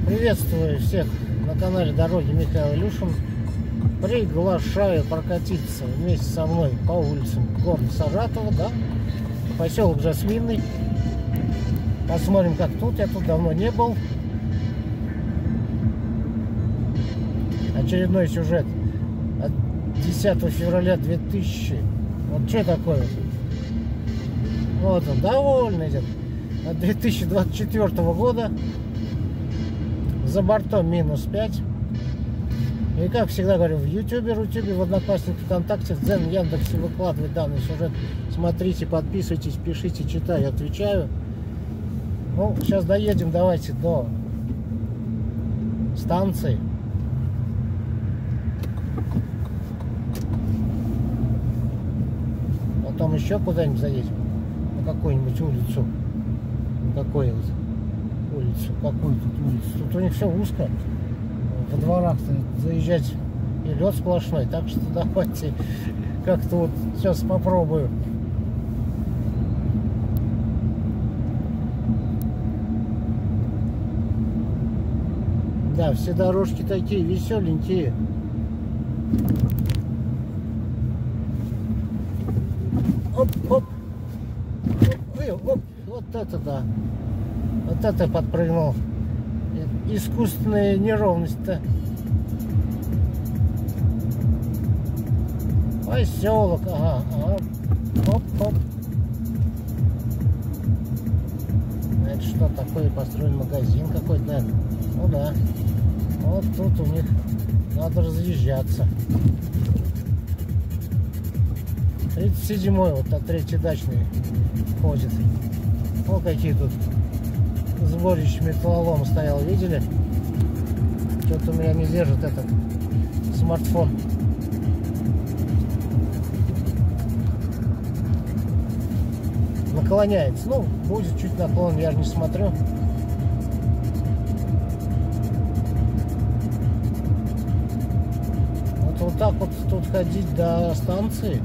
Приветствую всех на канале Дороги Михаил Илюшин. Приглашаю прокатиться вместе со мной по улицам города Саратова, да, поселок Жасминный. Посмотрим, как тут. Я тут давно не был. Очередной сюжет от 10 февраля 2000. Вот что такое? Вот он, довольно идет. От 2024 года. За бортом -5. И как всегда говорю, в Ютубе, в Одноклассниках, ВКонтакте, в Дзен, Яндексе выкладывать данный сюжет. Смотрите, подписывайтесь, пишите, читаю, отвечаю. Ну, сейчас доедем, давайте, до станции. Потом еще куда-нибудь заедем. На какую-нибудь улицу. На какую вот улицу? Какую тут улицу? Тут у них все узко. Во дворах-то заезжать и лед сплошной. Так что давайте как-то вот сейчас попробую. Да, все дорожки такие веселенькие. Оп-оп. Оп. Вот это да. Вот это подпрыгнул. Искусственная неровность-то. Поселок, ага. Оп. Это что такое? Построен магазин какой-то, наверное. Ну да. Вот тут у них надо разъезжаться. 37-й, вот от 3-й дачный ходит. О, какие тут сборища металлолома стоял, видели? Что-то у меня не держит этот смартфон. Наклоняется. Ну, будет чуть наклон, я же не смотрю. Вот так вот тут ходить до станции.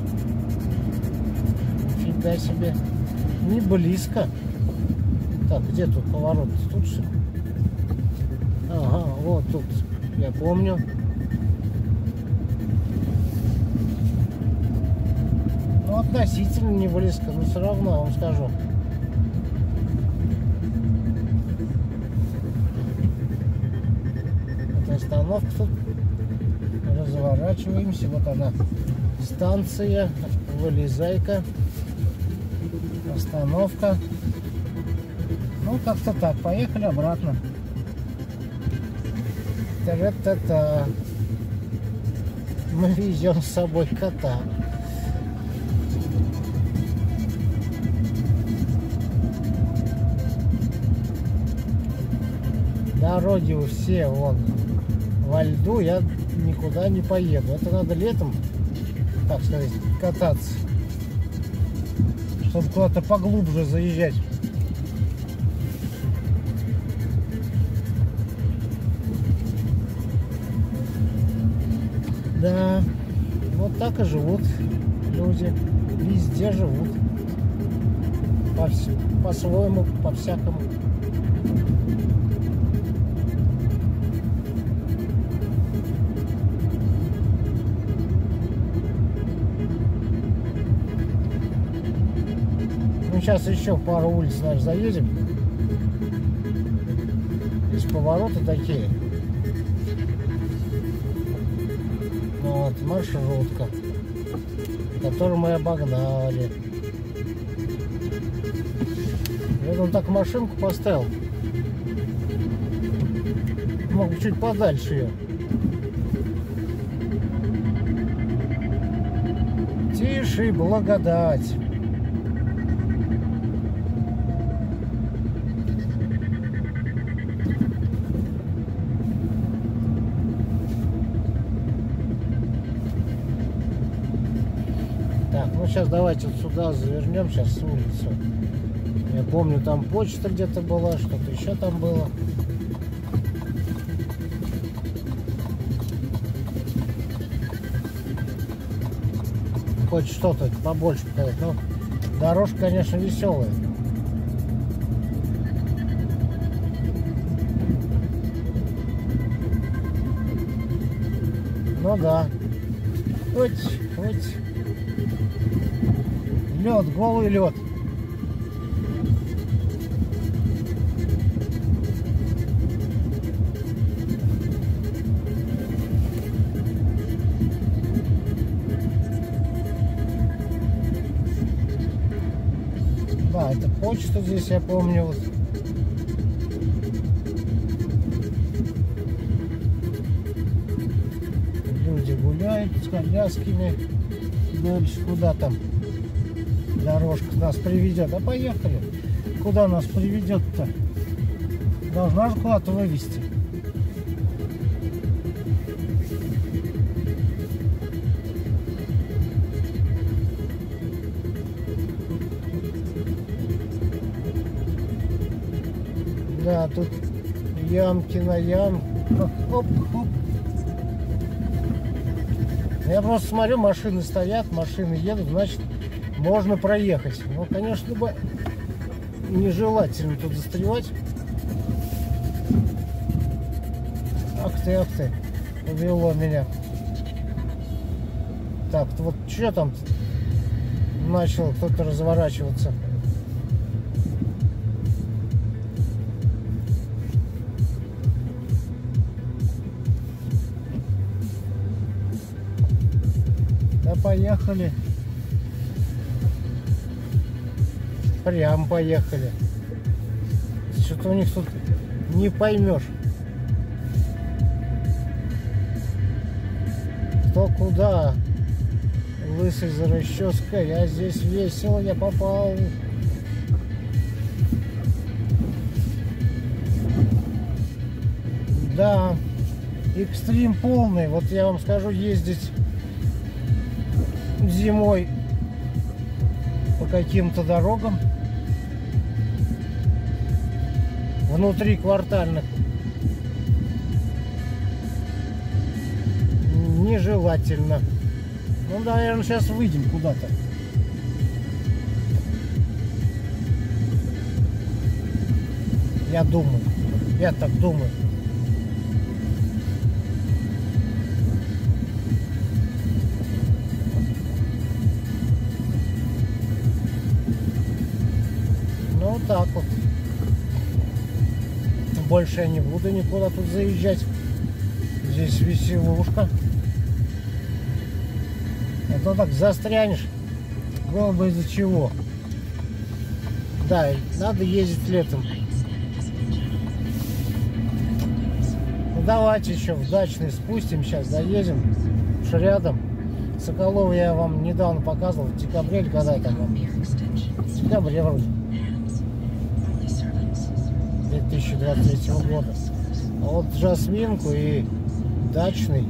Нифига себе. Не близко. Так, где тут поворот? Тут все. Ага, вот тут. Я помню. Ну, относительно не близко, но все равно, я вам скажу. Это остановка тут. Разворачиваемся. Вот она. Станция. Вылезай-ка. Остановка. Ну, как-то так. Поехали обратно. Та-та-та. Мы везем с собой кота. Дороги у все вон во льду, я никуда не поеду. Это надо летом, так сказать, кататься, чтобы куда-то поглубже заезжать. Да, вот так и живут люди. Везде живут. По-своему, по-всякому. Ну, сейчас еще пару улиц, наверное, заедем. Здесь повороты такие. Вот, маршрутка, которую мы обогнали. Я он так машинку поставил. Мог бы чуть подальше ее. Тише, благодать. Ну, сейчас давайте вот сюда завернем, сейчас с улицу. Я помню, там почта где-то была, что-то еще там было. Хоть что-то побольше показать. Но дорожка, конечно, веселая. Ну да. Вот. Лед, голый лед. Да, это почта здесь, я помню. Вот. Люди гуляют с колясками. Дальше куда там дорожка нас приведет? А поехали. Куда нас приведет-то? Должна же куда-то вывести. Да, тут ямки на ям. Оп, оп. Я просто смотрю, машины стоят, машины едут, значит, можно проехать. Ну, конечно, бы нежелательно тут застревать. Ах ты, повело меня. Так, вот что там начал кто-то разворачиваться? Да поехали. Прям поехали. Что-то у них тут не поймешь. Кто куда? Лысый за расческой. Я здесь весело, я попал. Да, экстрим полный. Вот я вам скажу, ездить зимой по каким-то дорогам внутриквартальных нежелательно. Ну, наверное, сейчас выйдем куда-то. Я думаю. Я так думаю. Ну, вот так вот. Больше я не буду никуда тут заезжать. Здесь веселушка. А то так застрянешь. Было бы из-за чего. Да, надо ездить летом. Ну, давайте еще в Дачный спустим. Сейчас доедем. Уж рядом. Соколов я вам недавно показывал. В декабре или когда там? В декабре вроде. 2023 года. А вот Жасминку и Дачный.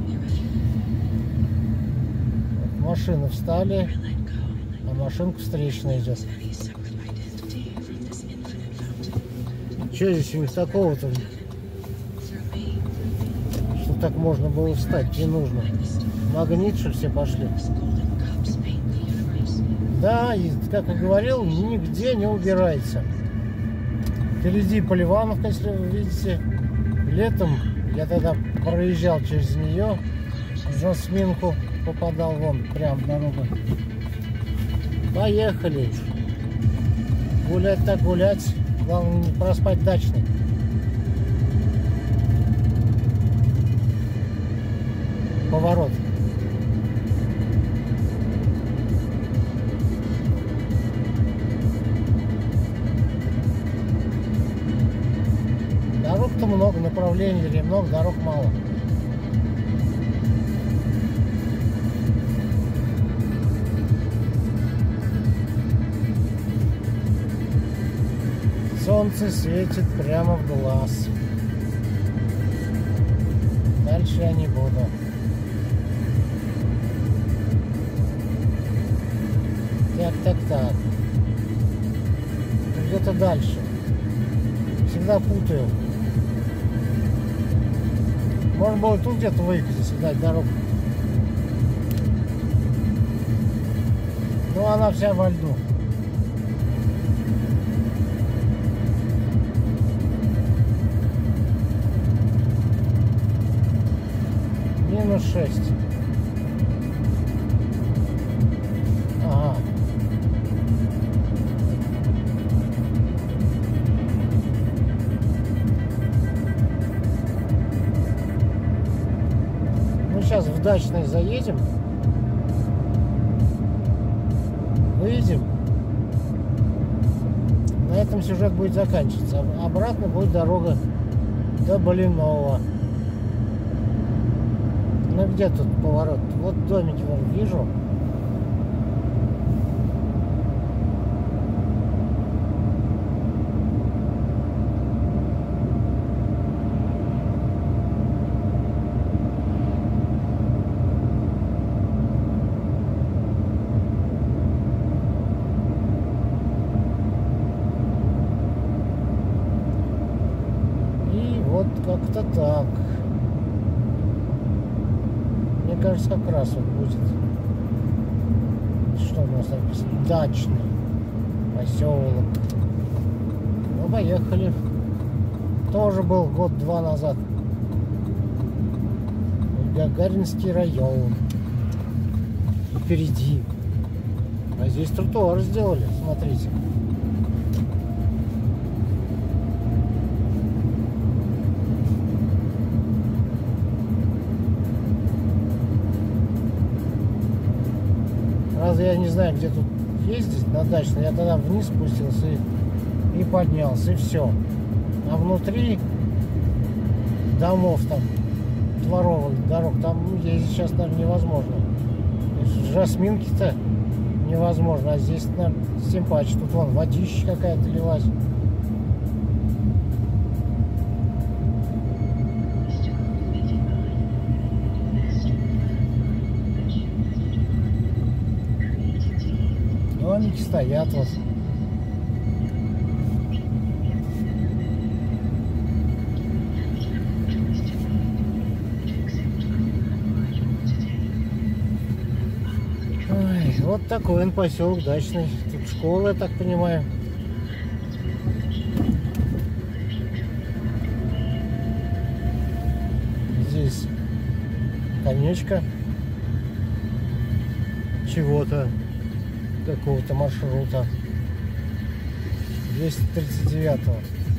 Вот машины встали, а машинка встречная идет. Что здесь у них такого-то? Что так можно было встать? Не нужно. Магнит, что все пошли. Да, и, как я говорил, нигде не убирается. Впереди Поливановка, если вы видите. Летом я тогда проезжал через нее, в Жасминку попадал вон, прям дорога. Поехали. Гулять так гулять. Главное не проспать Дачный. Поворот. Дорог-то много, направлений или много, дорог мало. Солнце светит прямо в глаз. Дальше я не буду. Так. Где-то дальше. Всегда путаю. Можно было тут где-то выехать, если дать дорогу. Но она вся во льду. -6. в Дачный заедем, выйдем. На этом сюжет будет заканчиваться. Обратно будет дорога до Блинова. Ну где тут поворот? Вот домики вон вижу. Вот как-то так. Мне кажется, как раз вот будет. Что у нас написано? Дачный поселок. Ну, поехали. Тоже был год-два назад. Гагаринский район. Впереди. А здесь тротуар сделали, смотрите. Разве я не знаю, где тут ездить на Дачный. Я тогда вниз спустился и поднялся, и все. А внутри домов там, дворовых дорог, там ездить сейчас, наверное, невозможно. Жасминки-то невозможно, а здесь, наверное, тем паче. Тут вон водища какая-то лилась. Домики стоят вот. Ой, вот такой он поселок Дачный. Тут школа, я так понимаю. Здесь конечка чего-то, какого-то маршрута 239-го.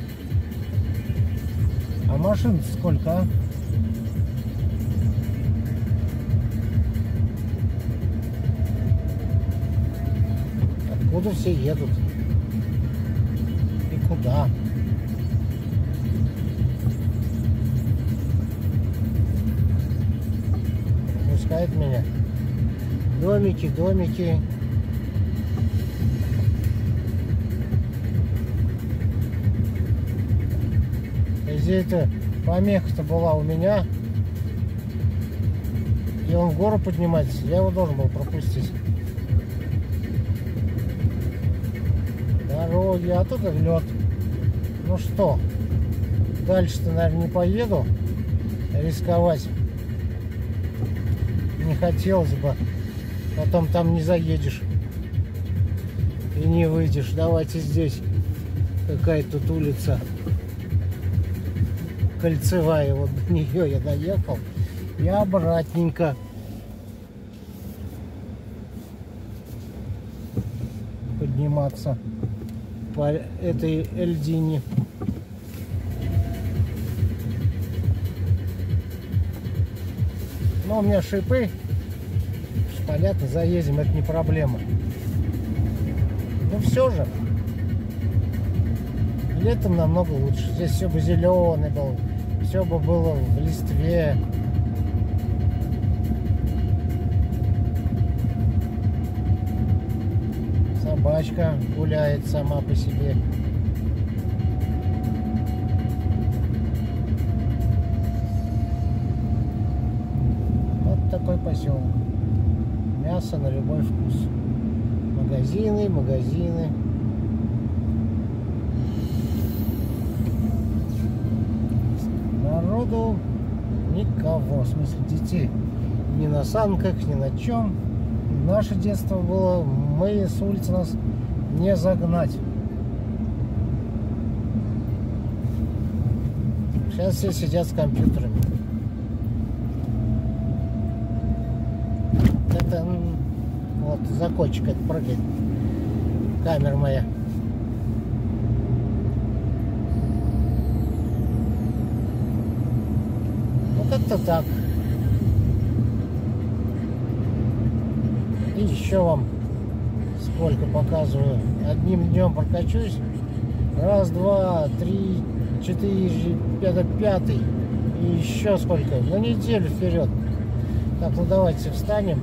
А машин сколько, а? Откуда все едут? И куда? Пускает меня. Домики, домики. Здесь-то помеха-то была у меня. И он в гору поднимается. Я его должен был пропустить. Дороги, а тут лед. Ну что, дальше-то, наверное, не поеду. Рисковать не хотелось бы. Потом там не заедешь и не выйдешь. Давайте здесь. Какая тут улица кольцевая. Вот до нее я доехал. И обратненько. Подниматься по этой льдине. Но у меня шипы. Понятно, заедем, это не проблема. Ну все же. Летом намного лучше. Здесь все бы зеленый был. Все бы было в листве. Собачка гуляет сама по себе. Вот такой поселок. Мясо на любой вкус. Магазины, магазины. Народу никого. В смысле, детей ни на санках, ни на чем. Наше детство было, мы с улицы нас не загнать. Сейчас все сидят с компьютерами. Это вот закончик, это прыгает. Камера моя. Ну как-то так. Еще вам сколько показываю. Одним днем прокачусь. Раз, два, три, четыре, пятый. И еще сколько? На неделю вперед. Так, ну давайте встанем.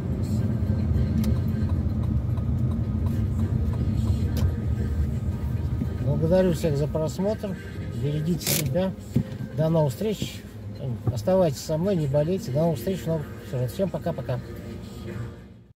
Благодарю всех за просмотр. Берегите себя. До новых встреч. Оставайтесь со мной, не болейте. До новых встреч. Всем пока-пока.